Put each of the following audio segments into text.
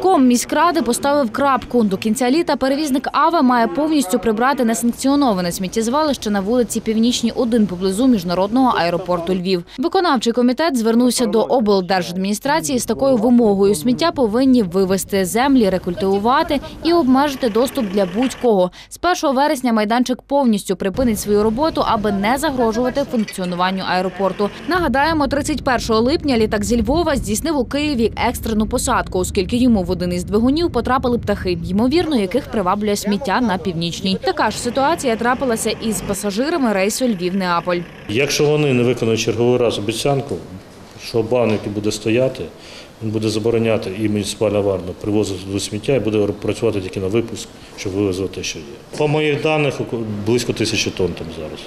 Виконком міськради поставив крапку. До кінця літа перевізник АВА має повністю прибрати несанкціоноване сміттєзвалище на вулиці Північній, 1 поблизу міжнародного аеропорту Львів. Виконавчий комітет звернувся до облдержадміністрації з такою вимогою. Сміття повинні вивезти, землі рекультивувати і обмежити доступ для будь-кого. З 1 вересня майданчик повністю припинить свою роботу, аби не загрожувати функціонуванню аеропорту. Нагадаємо, 31 липня літак зі Львова здійснив у Києві екстрену посадку, оскільки йому в один із двигунів потрапили птахи, ймовірно, яких приваблює сміття на Північній. Така ж ситуація трапилася із пасажирами рейсу Львів-Неаполь. Якщо вони не виконують черговий раз обіцянку, що бан, який буде стояти, він буде забороняти і муніципальна варта привозити до сміття і буде працювати тільки на випуск, щоб вивезти те, що є. По моїх даних, близько 1000 тонн там зараз.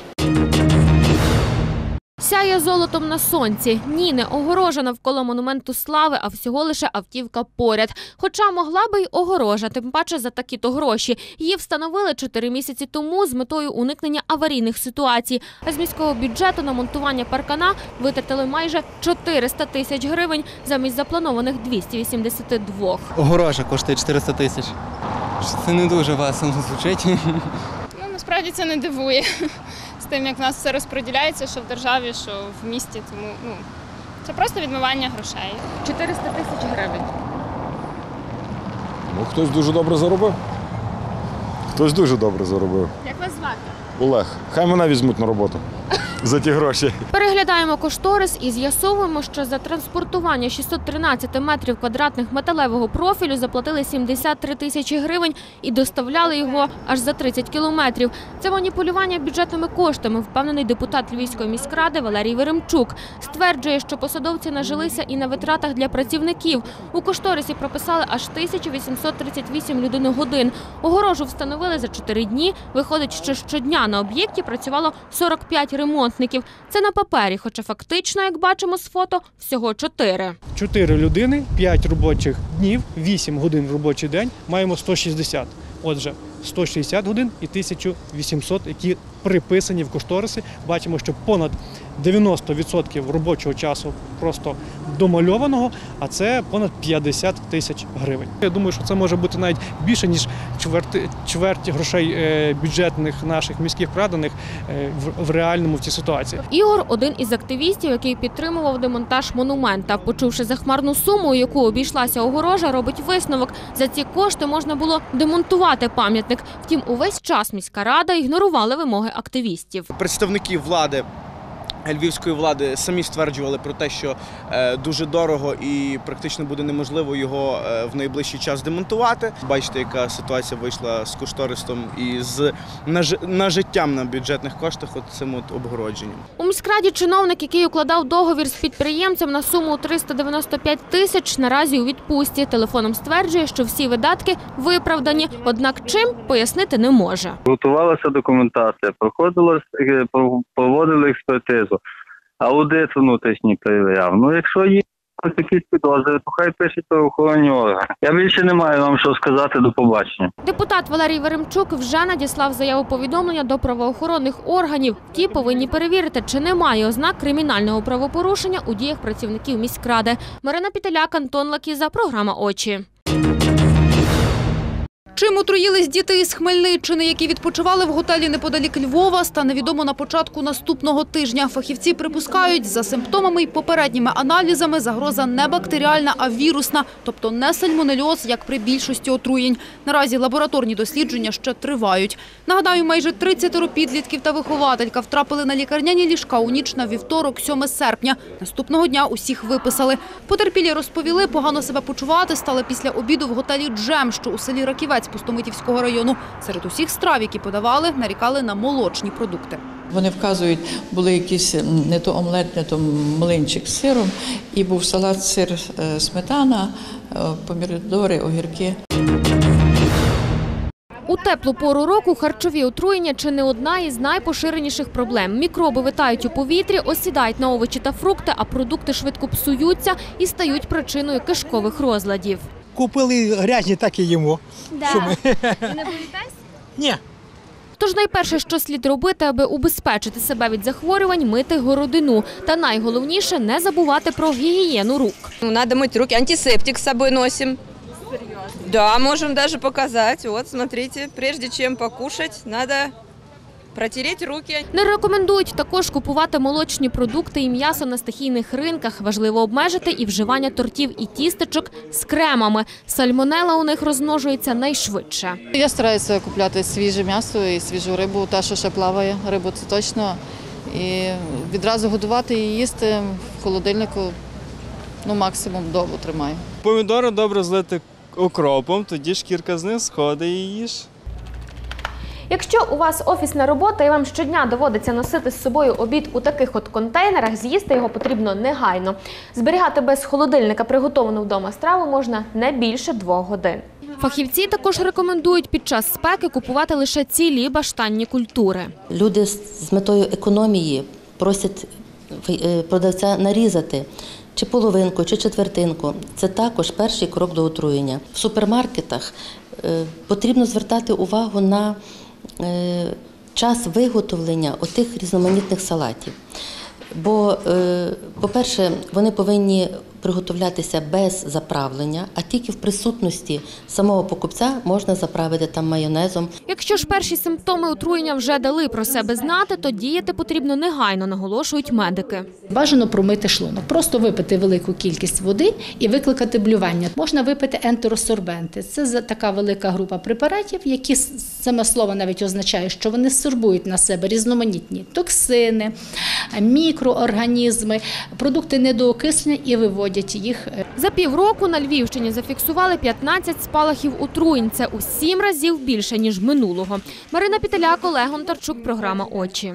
Сяє золотом на сонці. Ні, не огорожа навколо монументу слави, а всього лише автівка поряд. Хоча могла би й огорожа, тим паче за такі-то гроші. Її встановили 4 місяці тому з метою уникнення аварійних ситуацій. А з міського бюджету на монтування паркана витратили майже 400 тисяч гривень замість запланованих 282. Огорожа коштує 400 тисяч. Це не дуже весело звучить. Насправді це не дивує. З тим, як в нас все розподіляється, що в державі, що в місті. Тому це просто відмивання грошей. 400 тисяч гривень. Хтось дуже добре заробив. Хтось дуже добре заробив. Як вас звати? Олег. Хай мене візьмуть на роботу за ті гроші. Переглядаємо кошторис і з'ясовуємо, що за транспортування 613 метрів квадратних металевого профілю заплатили 73 тисячі гривень і доставляли його аж за 30 кілометрів. Це маніпулювання бюджетними коштами, впевнений депутат Львівської міськради Валерій Веремчук. Стверджує, що посадовці нажилися і на витратах для працівників. У кошторисі прописали аж 1838 людиногодин. Огорожу встановили за 4 дні. Виходить, що щодня на об'єкті працювало 45 ремонтників. Це на папері, хоча фактично, як бачимо з фото, всього 4. 4 людини, 5 робочих днів, 8 годин в робочий день, маємо 160. Отже, 160 годин і 1800, які приписані в кошторисі. Бачимо, що понад 90% робочого часу просто домальованого, а це понад 50 тисяч гривень. Я думаю, що це може бути навіть більше, ніж чверть грошей бюджетних наших міських вкладених в реальному в цій ситуації. Ігор – один із активістів, який підтримував демонтаж монумента. Почувши захмарну суму, у яку обійшлася огорожа, робить висновок. За ці кошти можна було демонтувати пам'ятник. Втім, увесь час міська рада ігнорувала вимоги активістів. Представники влади, львівської влади, самі стверджували про те, що дуже дорого і практично буде неможливо його в найближчий час демонтувати. Бачите, яка ситуація вийшла з кошторисом і з нажиттям на бюджетних коштах цим обгородженням. У міськраді чиновник, який укладав договір з підприємцем на суму 395 тисяч, наразі у відпустці. Телефоном стверджує, що всі видатки виправдані, однак чим – пояснити не може. Готувалася документація, проводили експертизу. Аудит внутрішній перевіряв. Якщо є такі підозри, то хай пишуть правоохоронні органи. Я більше не маю вам що сказати, до побачення. Депутат Валерій Веремчук вже надіслав заяву-повідомлення до правоохоронних органів. Ті повинні перевірити, чи немає ознак кримінального правопорушення у діях працівників міськради. Марина Пітеляк, Антон Лакіза, програма «Очі». Чим отруїлись діти із Хмельниччини, які відпочивали в готелі неподалік Львова, стане відомо на початку наступного тижня. Фахівці припускають, за симптомами і попередніми аналізами загроза не бактеріальна, а вірусна, тобто не сальмонельоз, як при більшості отруєнь. Наразі лабораторні дослідження ще тривають. Нагадаю, майже 30 підлітків та вихователька втрапили на лікарняні ліжка у ніч на вівторок, 7 серпня. Наступного дня усіх виписали. Потерпілі розповіли, погано себе почувати стали після обіду в готелі «Джем», що у селі Раківець Пустомитівського району. Серед усіх страв, які подавали, нарікали на молочні продукти. Вони вказують, були якісь не то омлет, не то млинчик з сиром, і був салат, сир, сметана, помідори, огірки. У теплу пору року харчові отруєння – чи не одна із найпоширеніших проблем. Мікроби витають у повітрі, осідають на овочі та фрукти, а продукти швидко псуються і стають причиною кишкових розладів. Купили грязні, так і їмо. Не боїтесь? Ні. Тож найперше, що слід робити, аби убезпечити себе від захворювань – мити городину. Та найголовніше – не забувати про гігієну рук. Треба мити руки, антисептик з собою носимо. Да, можем даже показать. Вот, смотрите, прежде чем покушать, надо протереть руки. Не рекомендують також купувати молочні продукти і м'ясо на стихійних ринках. Важливо обмежити і вживання тортів і тістечок з кремами. Сальмонелла у них розмножується найшвидше. Я стараюся купляти свіже м'ясо і свіжу рибу, та, що ще плаває. Рибу це точно. І відразу готувати і їсти в холодильнику, максимум добу тримаю. Помідори добре злити окропом, тоді шкірка з них сходить і їж. Якщо у вас офісна робота і вам щодня доводиться носити з собою обід у таких от контейнерах, з'їсти його потрібно негайно. Зберігати без холодильника приготовану вдома страву можна не більше 2 годин. Фахівці також рекомендують під час спеки купувати лише цілі баштанні культури. Люди з метою економії просять продавця нарізати чи половинку, чи четвертинку. Це також перший крок до отруєння. В супермаркетах потрібно звертати увагу на час виготовлення отих різноманітних салатів. Бо, по-перше, вони повинні приготовлятися без заправлення, а тільки в присутності самого покупця можна заправити там майонезом. Якщо ж перші симптоми отруєння вже дали про себе знати, то діяти потрібно негайно, наголошують медики. Бажано промити шлунок, просто випити велику кількість води і викликати блювання. Можна випити ентеросорбенти. Це така велика група препаратів, які, саме слово навіть означає, що вони сорбують на себе різноманітні токсини, мікроорганізми, продукти недоокислення і виводять їх. За півроку на Львівщині зафіксували 15 спалахів отруєнь. Це у 7 разів більше, ніж минулого. Марина Пітеляк, Олег Гонтарчук, програма «Очі».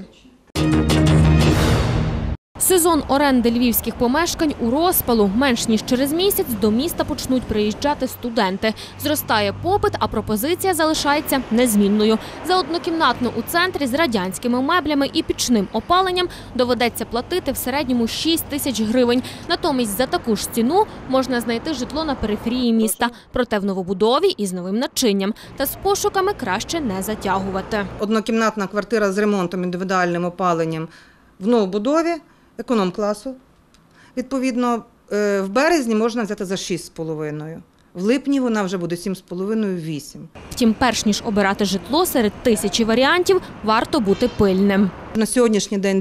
Сезон оренди львівських помешкань у розпалу. Менш ніж через місяць до міста почнуть приїжджати студенти. Зростає попит, а пропозиція залишається незмінною. За однокімнатну у центрі з радянськими меблями і пічним опаленням доведеться платити в середньому 6 тисяч гривень. Натомість за таку ж ціну можна знайти житло на периферії міста. Проте в новобудові із новим начинням. Та з пошуками краще не затягувати. Однокімнатна квартира з ремонтом, індивідуальним опаленням в новобудові, економ-класу. Відповідно, в березні можна взяти за 6,5. В липні вона вже буде 7,5-8. Втім, перш ніж обирати житло серед тисячі варіантів, варто бути пильним. На сьогоднішній день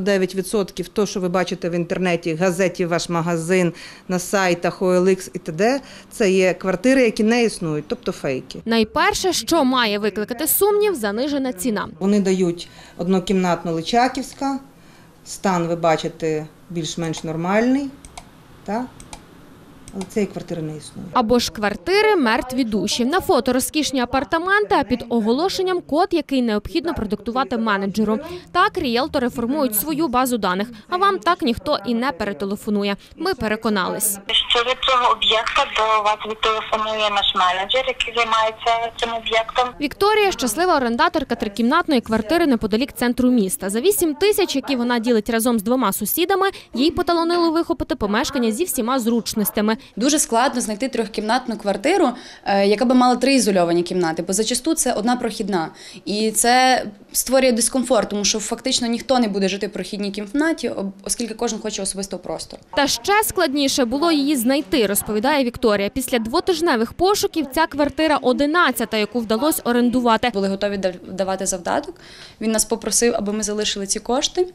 99% того, що ви бачите в інтернеті, газеті «Ваш магазин», на сайтах OLX і т.д., це є квартири, які не існують, тобто фейки. Найперше, що має викликати сумнів – занижена ціна. Вони дають однокімнатну Личаківська, стан, ви бачите, більш-менш нормальний, так? Але цієї квартири не існує. Або ж квартири мертві душі. На фото розкішні апартаменти, а під оголошенням код, який необхідно продиктувати менеджеру. Так ріелтори формують свою базу даних, а вам так ніхто і не перетелефонує. Ми переконались. Що від цього об'єкта до вас відтелефонує наш менеджер, який займається цим об'єктом. Вікторія – щаслива орендаторка трикімнатної квартири неподалік центру міста. За 8 тисяч, які вона ділить разом з 2 сусідами, їй поталонило вихопити помешкання зі всіма зручностями. Дуже складно знайти трьохкімнатну квартиру, яка би мала 3 ізольовані кімнати, бо зачасту це одна прохідна. І це створює дискомфорт, тому що фактично ніхто не буде жити в прохідній кімнаті, оскільки кожен хоче особистого простору. Та ще складніше було її знайти, розповідає Вікторія. Після 2-тижневих пошуків ця квартира 11-та, яку вдалося орендувати. Були готові давати завдаток. Він нас попросив, аби ми залишили ці кошти.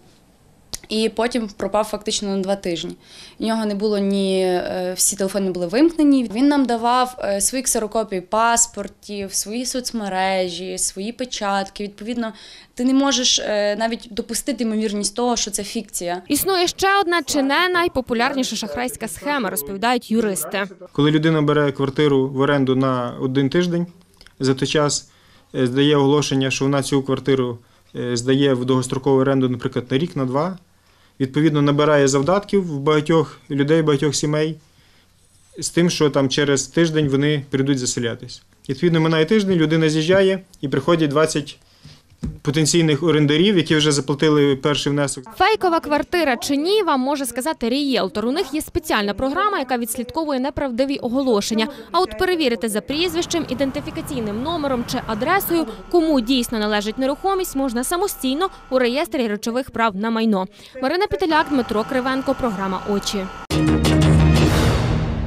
І потім пропав фактично на 2 тижні. У нього не було всі телефони були вимкнені. Він нам давав свої ксерокопії паспортів, свої соцмережі, свої печатки. Відповідно, ти не можеш навіть допустити ймовірність того, що це фікція. Існує ще одна чи не найпопулярніша шахрайська схема, розповідають юристи. Коли людина бере квартиру в оренду на 1 тиждень, за той час здає оголошення, що вона цю квартиру здає в довгострокову оренду, наприклад, на рік, на 2, відповідно, набирає завдатків в багатьох людей, багатьох сімей, з тим, що там через тиждень вони прийдуть заселятись. Відповідно, минає тиждень, людина з'їжджає і приходять 20 потенційних орендарів, які вже заплатили перший внесок. Фейкова квартира чи ні, вам може сказати ріелтор. У них є спеціальна програма, яка відслідковує неправдиві оголошення. А от перевірити за прізвищем, ідентифікаційним номером чи адресою, кому дійсно належить нерухомість, можна самостійно у реєстрі речових прав на майно. Марина Пітеляк, Дмитро Кривенко, програма «Очі».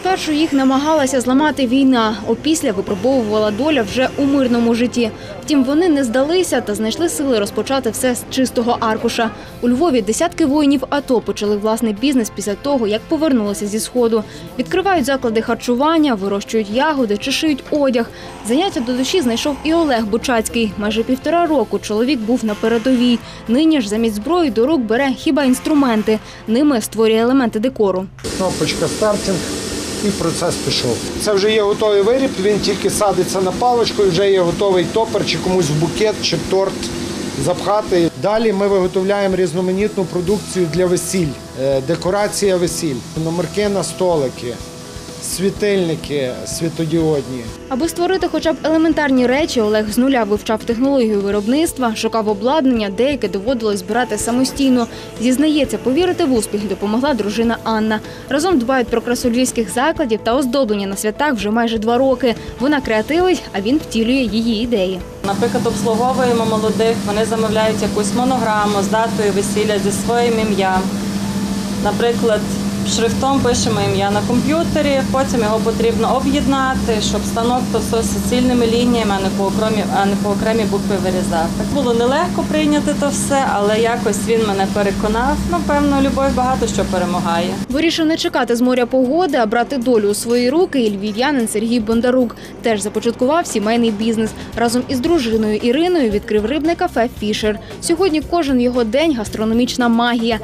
Спершу їх намагалася зламати війна, опісля випробовувала доля вже у мирному житті. Втім, вони не здалися та знайшли сили розпочати все з чистого аркуша. У Львові десятки воїнів АТО почали власний бізнес після того, як повернулися зі Сходу. Відкривають заклади харчування, вирощують ягоди чи шиють одяг. Заняття до душі знайшов і Олег Бучацький. Майже 1,5 року чоловік був на передовій. Нині ж замість зброї до рук бере хіба інструменти. Ними створює елементи декору. Кнопочка стартинг і процес пішов. Це вже є готовий виріб, він тільки садиться на паличку і вже є готовий топер чи комусь в букет, чи торт запхати. Далі ми виготовляємо різноманітну продукцію для весіль, декорація весіль, номерки на столики, світильники світодіодні. Аби створити хоча б елементарні речі, Олег з нуля вивчав технологію виробництва, шукав обладнання, деяке доводилось збирати самостійно. Зізнається, повірити в успіх допомогла дружина Анна. Разом дбають про красу львівських закладів та оздоблення на святах вже майже 2 роки. Вона креативить, а він втілює її ідеї. Наприклад, обслуговуємо молодих, вони замовляють якусь монограму з датою весілля зі своїм ім'ям. Наприклад, шрифтом пишемо ім'я на комп'ютері, потім його потрібно об'єднати, щоб станок то все суцільними лініями, а не по окремі букви вирізав. Так було нелегко прийняти то все, але якось він мене переконав. Напевно, любов багато що перемагає. Вирішив не чекати з моря погоди, а брати долю у свої руки і львів'янин Сергій Бондарук. Теж започаткував сімейний бізнес. Разом із дружиною Іриною відкрив рибне кафе «Фішер». Сьогодні кожен його день – гастрономічна магія.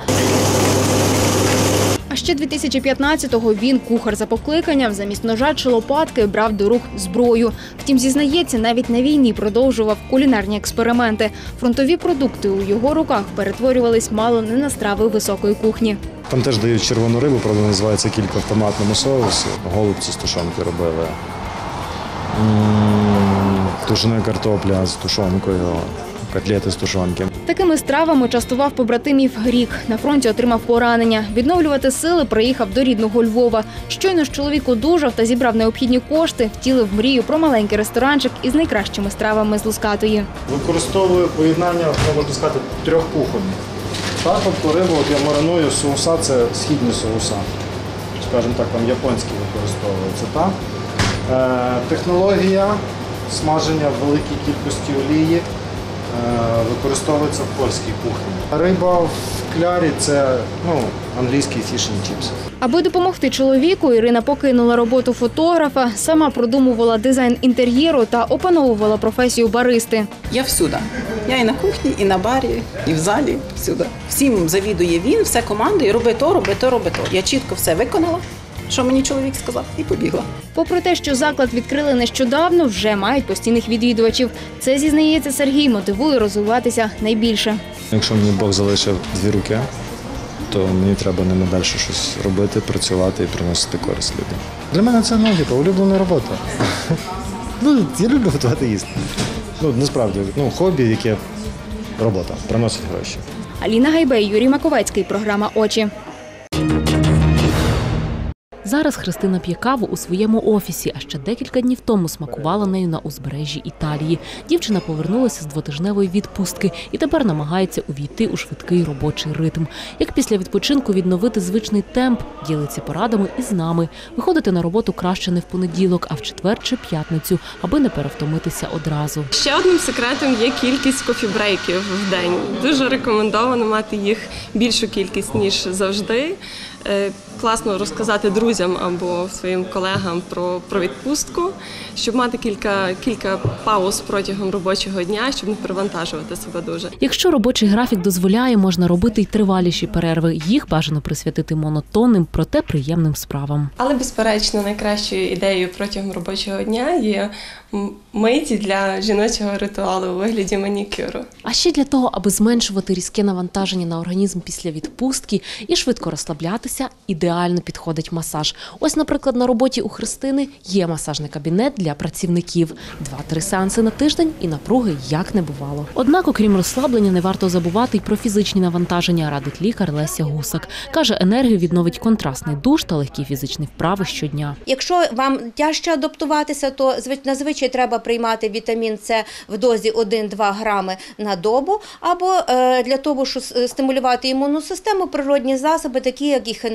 А ще 2015-го він, кухар за покликанням, замість ножа чи лопатки брав до рук зброю. Втім, зізнається, навіть на війні продовжував кулінарні експерименти. Фронтові продукти у його руках перетворювались мало не на страви високої кухні. Там теж дають червону рибу, правда, називається кілька в томатному соусі. Голубці з тушонки робили. Тушена картопля з тушонкою, котлети з тушонки. Такими стравами частував побратимів рік. На фронті отримав поранення. Відновлювати сили приїхав до рідного Львова. Щойно ж чоловік одужав та зібрав необхідні кошти, втілив мрію про маленький ресторанчик із найкращими стравами з Лускатої. Використовую поєднання, можна сказати, 3 кухонь. Так, тобто рибу я мариную, соуса – це східні соуса. Скажімо так, там японські використовуються. Так? Технологія смаження в великій кількості олії використовується в польській кухні. Риба в клярі – це англійський фіш н чіпс. Аби допомогти чоловіку, Ірина покинула роботу фотографа, сама продумувала дизайн інтер'єру та опановувала професію баристи. Я всюди. Я і на кухні, і на барі, і в залі, всюди. Всім завідує він, все командує, роби то, роби то, роби то. Я чітко все виконала, що мені чоловік сказав, і побігла. Попри те, що заклад відкрили нещодавно, вже мають постійних відвідувачів. Це, зізнається Сергій, мотивує розвиватися найбільше. Якщо мені Бог залишив 2 руки, то мені треба ними далі щось робити, працювати і приносити користь людям. Для мене це улюблена робота. Я люблю готувати їсти. Насправді, хобі, яке робота, приносить гроші. Аліна Гайбей, Юрій Маковецький, програма «Очі». Зараз Христина п'є каву у своєму офісі, а ще декілька днів тому смакувала нею на узбережжі Італії. Дівчина повернулася з 2-тижневої відпустки і тепер намагається увійти у швидкий робочий ритм. Як після відпочинку відновити звичний темп, ділиться порадами із нами. Виходити на роботу краще не в понеділок, а в четвер чи п'ятницю, аби не перевтомитися одразу. Ще одним секретом є кількість кофі-брейків в день. Дуже рекомендовано мати їх більшу кількість, ніж завжди. Класно розказати друзям або своїм колегам про відпустку, щоб мати кілька пауз протягом робочого дня, щоб не перевантажувати себе дуже. Якщо робочий графік дозволяє, можна робити й триваліші перерви. Їх бажано присвятити монотонним, проте приємним справам. Але, безперечно, найкращою ідеєю протягом робочого дня є миті для жіночого ритуалу у вигляді манікюру. А ще для того, аби зменшувати різке навантаження на організм після відпустки і швидко розслаблятися, ідеально підходить масаж. Ось, наприклад, на роботі у Христини є масажний кабінет для працівників. 2-3 сеанси на тиждень і напруги як не бувало. Однак, окрім розслаблення, не варто забувати й про фізичні навантаження, радить лікар Леся Гусак. Каже, енергію відновить контрастний душ та легкі фізичні вправи щодня. Якщо вам тяжче адаптуватися, то зазвичай треба приймати вітамін С в дозі 1-2 грами на добу, або для того, щоб стимулювати імунну систему, природні засоби, такі як і ехіноцея,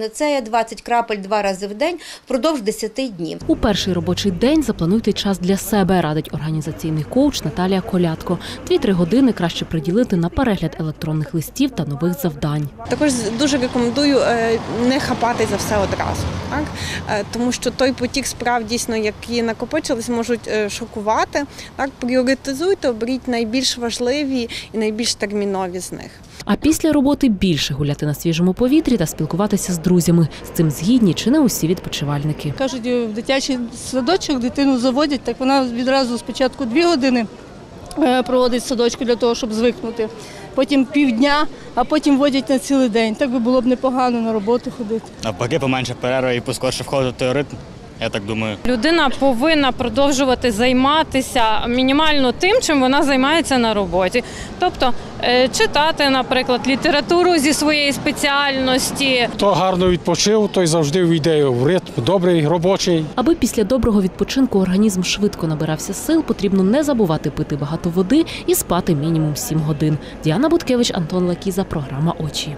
20 крапель 2 рази в день впродовж 10 днів. У перший робочий день заплануйте час для себе, радить організаційний коуч Наталія Колядко. 2-3 години краще приділити на перегляд електронних листів та нових завдань. Також дуже рекомендую не хапати за все одразу, так? Тому що той потік справ, дійсно, які накопичились, можуть шокувати. Так? Пріоритизуйте, оберіть найбільш важливі і найбільш термінові з них. А після роботи більше гуляти на свіжому повітрі та спілкуватися з друзями. З цим згідні чи не усі відпочивальники. Кажуть, в дитячий садочок дитину заводять, так вона відразу спочатку 2 години проводить в садочку для того, щоб звикнути. Потім півдня, а потім водять на цілий день. Так би було б непогано на роботу ходити. Навпаки, поменше перерва і поскорше входить в той ритм. Я так думаю. Людина повинна продовжувати займатися мінімально тим, чим вона займається на роботі. Тобто читати, наприклад, літературу зі своєї спеціальності. Хто гарно відпочив, той завжди війде в ритм, добрий, робочий. Аби після доброго відпочинку організм швидко набирався сил, потрібно не забувати пити багато води і спати мінімум 7 годин. Діана Буткевич, Антон Лакіза, програма «Очі».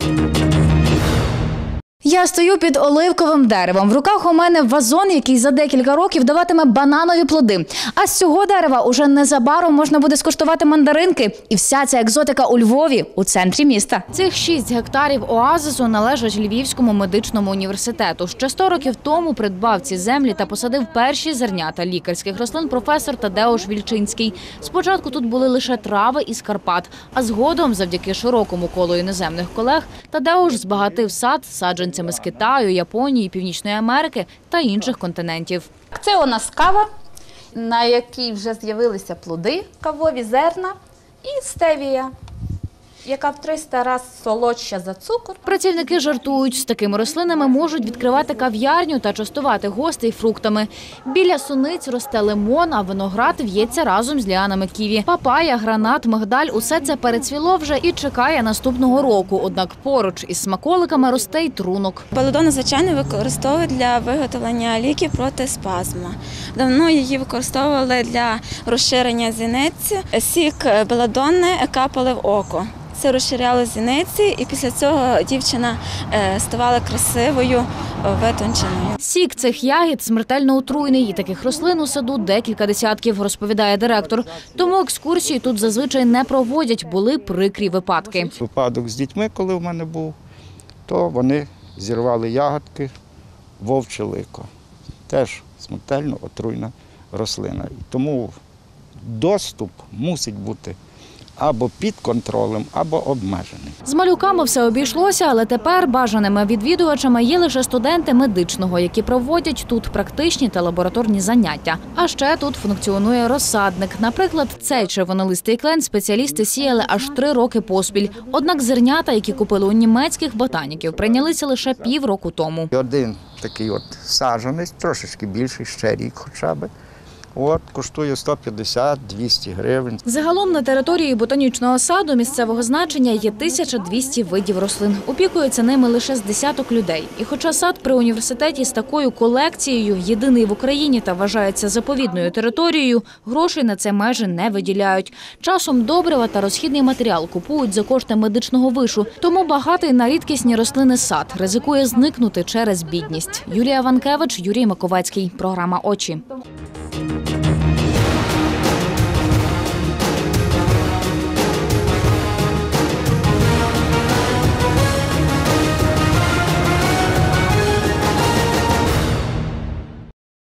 Я стою під оливковим деревом. В руках у мене вазон, який за декілька років даватиме бананові плоди. А з цього дерева уже незабаром можна буде скуштувати мандаринки. І вся ця екзотика у Львові, у центрі міста. Цих 6 гектарів оазису належать Львівському медичному університету. Ще 100 років тому придбав ці землі та посадив перші зернята лікарських рослин професор Тадеуш Вільчинський. Спочатку тут були лише трави із Карпат, а згодом, завдяки широкому колу іноземних колег, Тадеуш збагатив сад саджанцями з Китаю, Японії, Північної Америки та інших континентів. Це у нас кава, на якій вже з'явилися плоди, кавові зерна і стевія, яка в 300 разів солодша за цукор. Працівники жартують, з такими рослинами можуть відкривати кав'ярню та частувати гостей фруктами. Біля суниць росте лимон, а виноград в'ється разом з ліанами ківі. Папая, гранат, мигдаль – усе це перецвіло вже і чекає наступного року. Однак поруч із смаколиками росте й трунок. Белладонну, звичайно, використовують для виготовлення ліків проти спазму. Давно її використовували для розширення зіниць. Сік белладонни капали в око. Це розширяло зіниці, і після цього дівчина ставала красивою, витонченою. Сік цих ягід смертельно отруйний, і таких рослин у саду декілька десятків, розповідає директор. Тому екскурсії тут зазвичай не проводять, були прикрі випадки. Випадок з дітьми, коли в мене був, то вони зірвали ягодки, вовче лико. Теж смертельно отруйна рослина. Тому доступ мусить бути або під контролем, або обмежений. З малюками все обійшлося, але тепер бажаними відвідувачами є лише студенти медичного, які проводять тут практичні та лабораторні заняття. А ще тут функціонує розсадник. Наприклад, цей червонолистий клен спеціалісти сіяли аж 3 роки поспіль. Однак зернята, які купили у німецьких ботаніків, прийнялися лише півроку тому. Один такий от саджанець, трошечки більший, ще рік хоча б. Коштує 150-200 гривень. Загалом на території ботанічного саду місцевого значення є 1200 видів рослин. Опікуються ними лише з десяток людей. І хоча сад при університеті з такою колекцією єдиний в Україні та вважається заповідною територією, грошей на це майже не виділяють. Часом добрива та розхідний матеріал купують за кошти медичного вишу. Тому багатий на рідкісні рослини сад ризикує зникнути через бідність. Юлія Ванкевич, Юрій Маковецький. Програма «Очі».